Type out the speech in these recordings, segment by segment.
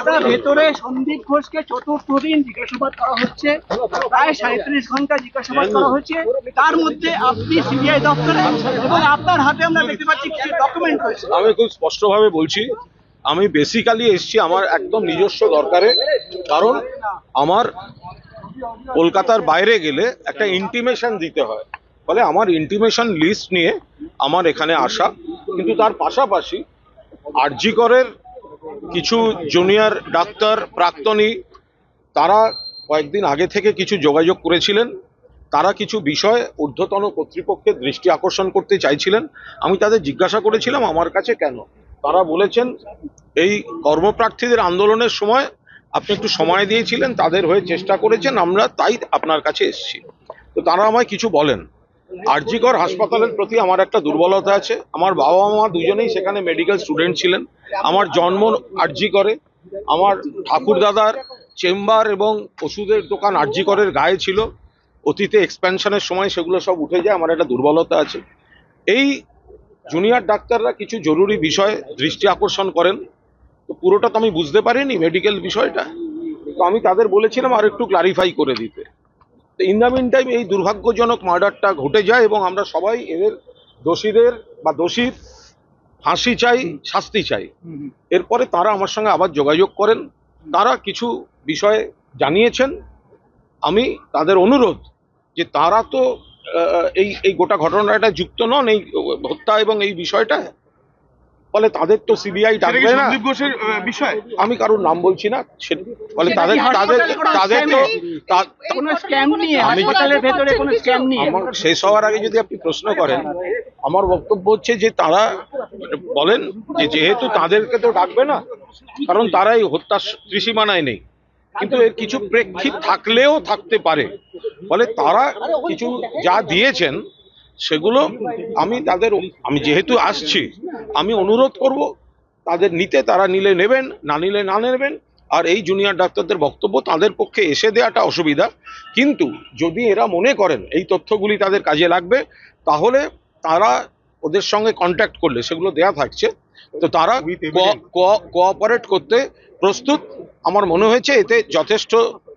আপনার ভেতরে সন্দীপ ঘোষকে চতুর্থ দিন জিজ্ঞাসাবাদ করা হচ্ছে, প্রায় 37 ঘন্টা জিজ্ঞাসাবাদ করা হচ্ছে। তার মধ্যে আপনি সিবিআই দপ্তরে এবং আপনার হাতে আমরা দেখতে পাচ্ছি কিছু ডকুমেন্ট রয়েছে। আমি খুব স্পষ্টভাবে বলছি, আমি বেসিক্যালি এসেছি আমার একদম নিজস্ব দরকারে, কারণ আমার কলকাতার বাইরে গেলে একটা ইন্টিমেশন দিতে হয়, ফলে আমার ইন্টিমেশন লিস্ট নিয়ে আমার এখানে আসা। কিন্তু তার পাশাপাশি আরজি করের কিছু জুনিয়র ডাক্তার প্রাক্তনী তারা কয়েকদিন আগে থেকে কিছু যোগাযোগ করেছিলেন, তারা কিছু বিষয় ঊর্ধ্বতন কর্তৃপক্ষের দৃষ্টি আকর্ষণ করতে চাইছিলেন। আমি তাদের জিজ্ঞাসা করেছিলাম আমার কাছে কেন। তারা বলেছেন এই কর্মপ্রার্থীদের আন্দোলনের সময় আপনি একটু সময় দিয়েছিলেন, তাদের হয়ে চেষ্টা করেছেন, আমরা তাই আপনার কাছে এসেছি। তো তারা আমায় কিছু বলেন। আরজি কর হাসপাতালের প্রতি আমার একটা দুর্বলতা আছে। আমার বাবা মা দুজনেই সেখানে মেডিকেল স্টুডেন্ট ছিলেন। আমার জন্ম আরজি করে, আমার ঠাকুর দাদার চেম্বার এবং ওষুধের দোকান আরজি করের গায়ে ছিল। অতীতে এক্সপ্যানশনের সময় সেগুলো সব উঠে যায়। আমার একটা দুর্বলতা আছে। এই জুনিয়র ডাক্তাররা কিছু জরুরি বিষয় দৃষ্টি আকর্ষণ করেন, তো পুরোটা তো আমি বুঝতে পারিনি মেডিকেল বিষয়টা। তো আমি তাদের বলেছিলাম আর একটু ক্লারিফাই করে দিতে। তো ইন দ্য মিন টাইম এই দুর্ভাগ্যজনক মার্ডারটা ঘটে যায় এবং আমরা সবাই এদের দোষীদের বা দোষীর ফাঁসি চাই, শাস্তি চাই। এরপরে তারা আমার সঙ্গে আবার যোগাযোগ করেন, তারা কিছু বিষয় জানিয়েছেন। আমি তাদের অনুরোধ যে তারা তো এই গোটা ঘটনাটা যুক্ত নন, এই হত্যা এবং এই বিষয়টা, ফলে তাদের তো সিবিআই ডাকবে না। সন্দীপ ঘোষের বিষয় আমি কারোর নাম বলছি না, ফলে তাদের তো কোনো স্ক্যাম নিয়ে হাসপাতালের ভেতরে কোনো স্ক্যাম নিয়ে আমার শেষ হওয়ার আগে যদি আপনি প্রশ্ন করেন, আমার বক্তব্য হচ্ছে যে তারা বলেন যে যেহেতু তাদেরকে তো ডাকবে না, কারণ তারা এই হত্যার ত্রিসীমানায় নেই, কিন্তু এর কিছু প্রেক্ষিত থাকলেও থাকতে পারে। ফলে তারা কিছু যা দিয়েছেন সেগুলো আমি যেহেতু আসছি, আমি অনুরোধ করব তাদের নিতে, তারা নিলে নেবেন, না নিলে না নেবেন। আর এই জুনিয়র ডাক্তারদের বক্তব্য তাদের পক্ষে এসে দেওয়াটা অসুবিধা, কিন্তু যদি এরা মনে করেন এই তথ্যগুলি তাদের কাজে লাগবে, তাহলে তারা ওদের সঙ্গে কন্ট্যাক্ট করলে সেগুলো দেয়া থাকছে, তো তারা কোঅপারেট করতে প্রস্তুত। আমার মনে হয়েছে এতে যথেষ্ট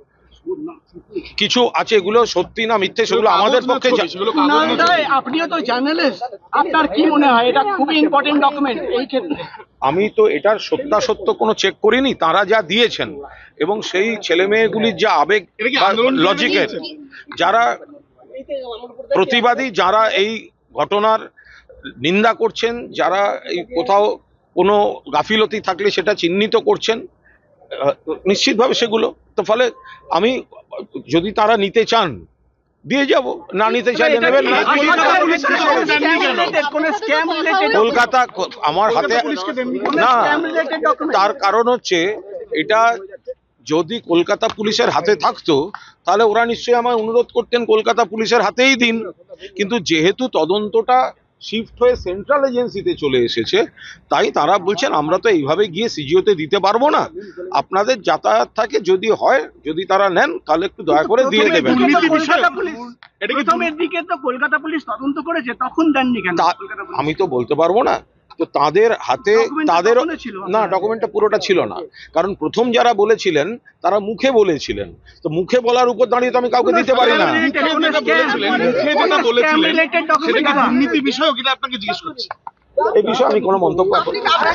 কিছু আছে, এগুলো সত্যি না মিথ্যে সেগুলো আমাদের পক্ষে। আপনিও তো জার্নালিস্ট, আপনার কি মনে হয় এটা খুবই ইম্পর্টেন্ট ডকুমেন্ট এই ক্ষেত্রে? আমি তো এটার সত্যাসত্য কোনো চেক করিনি, তারা যা দিয়েছেন এবং সেই ছেলে মেয়েগুলির যা আবেগ লজিকের, যারা প্রতিবাদী, যারা এই ঘটনার নিন্দা করছেন, যারা এই কোথাও কোনো গাফিলতি থাকলে সেটা চিহ্নিত করছেন, নিশ্চিতভাবে সেগুলো তো। ফলে আমি যদি তারা নিতে চান দিয়ে যাব, না নিতে চাইলে নেবেন না। কলকাতা আমার হাতে না, তার কারণ হচ্ছে এটা যদি কলকাতা পুলিশের হাতে থাকতো তাহলে ওরা নিশ্চয়ই আমায় অনুরোধ করতেন কলকাতা পুলিশের হাতেই দিন। কিন্তু যেহেতু তদন্তটা শিফট হয়ে সেন্ট্রাল এজেন্সিতে চলে এসেছে, তাই তারা বলছেন আমরা তো এইভাবে গিয়ে সিজিওতে দিতে পারবো না, আপনাদের যাতায়াত থাকে, যদি হয়, যদি তারা নেন তাহলে একটু দয়া করে দিয়ে দেবেন। প্রথমের দিকে তো কলকাতা পুলিশ তদন্ত করেছে, তখন দেননি কেন? আমি তো বলতে পারবো না, তো তাদের হাতে তাদের না, ডকুমেন্টটা পুরোটা ছিল না, কারণ প্রথম যারা বলেছিলেন তারা মুখে বলেছিলেন, তো মুখে বলার উপর দাঁড়িয়ে তো আমি কাউকে দিতে পারি না। দুর্নীতি বিষয়ক, এটা আপনাকে জিজ্ঞেস করছি। এই বিষয়ে আমি কোনো মন্তব্য করি না।